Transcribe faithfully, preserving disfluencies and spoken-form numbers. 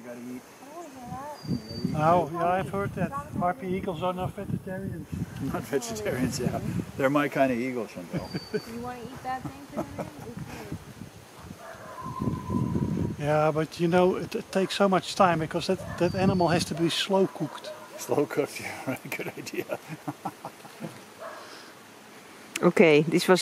gotta eat. I don't hear that. Oh, yeah, I've heard that. Harpy eagles are not vegetarians. Not vegetarians, yeah. They're my kind of eagle, Chantal. You want to eat that thing for me? Yeah, but you know, it, it takes so much time because that, that animal has to be slow cooked. Slow cooked, yeah, right, good idea. Oké, dit was